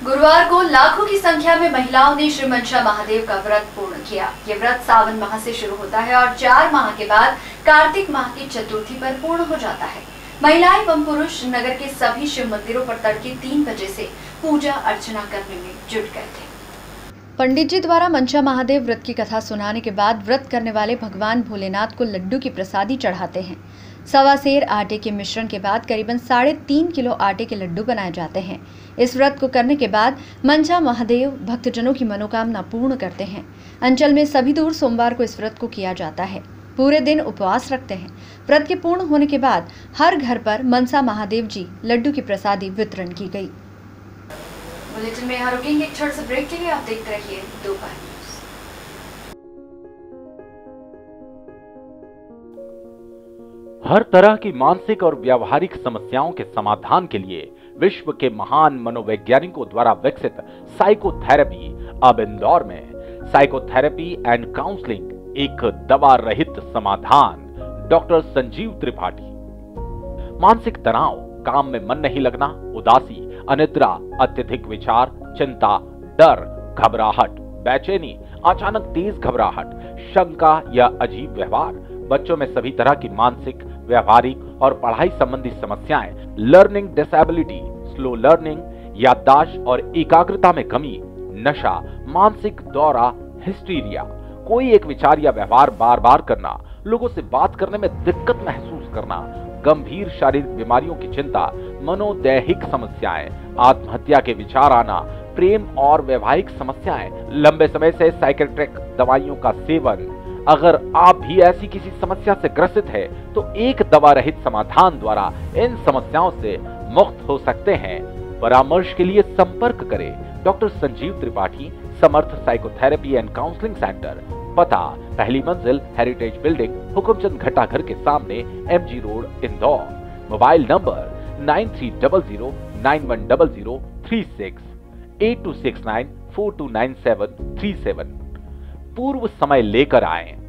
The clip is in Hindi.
गुरुवार को लाखों की संख्या में महिलाओं ने श्री मंशा महादेव का व्रत पूर्ण किया। ये व्रत सावन माह से शुरू होता है और 4 माह के बाद कार्तिक माह की चतुर्थी पर पूर्ण हो जाता है। महिलाएं एवं पुरुष नगर के सभी शिव मंदिरों पर तड़के 3 बजे से पूजा अर्चना करने में जुट गए थे। पंडित जी द्वारा मंशा महादेव व्रत की कथा सुनाने के बाद व्रत करने वाले भगवान भोलेनाथ को लड्डू की प्रसादी चढ़ाते हैं। 1.25 सेर आटे के मिश्रण के बाद करीबन 3.5 किलो आटे के लड्डू बनाए जाते हैं। इस व्रत को करने के बाद मंशा महादेव भक्तजनों की मनोकामना पूर्ण करते हैं। अंचल में सभी दूर सोमवार को इस व्रत को किया जाता है। पूरे दिन उपवास रखते हैं। व्रत के पूर्ण होने के बाद हर घर पर मंशा महादेव जी लड्डू की प्रसादी वितरण की गई। बुलेटिन में यहाँ रुकेंगे एक छोटे से ब्रेक के लिए। आप देखते रहिए दोपहर न्यूज। हर तरह की मानसिक और व्यावहारिक समस्याओं के समाधान के लिए विश्व के महान मनोवैज्ञानिकों द्वारा विकसित साइकोथेरेपी अब इंदौर में साइकोथेरेपी एंड काउंसलिंग एक दवा रहित समाधान। डॉक्टर संजीव त्रिपाठी। मानसिक तनाव, काम में मन नहीं लगना, उदासी, अनिद्रा, अत्यधिक विचार, चिंता, डर, घबराहट, बेचैनी, अचानक तेज घबराहट, शंका या अजीब व्यवहार, बच्चों में सभी तरह की मानसिक, व्यवहारिक और पढ़ाई संबंधी समस्याएं, लर्निंग डिसेबिलिटी, स्लो लर्निंग, याददाश्त और एकाग्रता में कमी, नशा, मानसिक दौरा, हिस्टीरिया, कोई एक विचार या व्यवहार बार बार करना, लोगों से बात करने में दिक्कत महसूस करना, गंभीर शारीरिक बीमारियों की चिंता, मनोदैहिक समस्याएं, आत्महत्या के विचार आना, प्रेम और वैवाहिक समस्याएं, लंबे समय से साइकेट्रिक दवाइयों का सेवन। अगर आप भी ऐसी किसी समस्या से ग्रसित है तो एक दवा रहित समाधान द्वारा इन समस्याओं से मुक्त हो सकते हैं। परामर्श के लिए संपर्क करें doctor Sanjeev Tripathi, Samarth psychotherapy and counselling centre, पता पहली मंजिल, हेरिटेज बिल्डिंग, हुकुमचंद घटाघर के सामने, MG road, Indore. Mobile number 9300910036 8269429737। पूर्व समय लेकर आएं।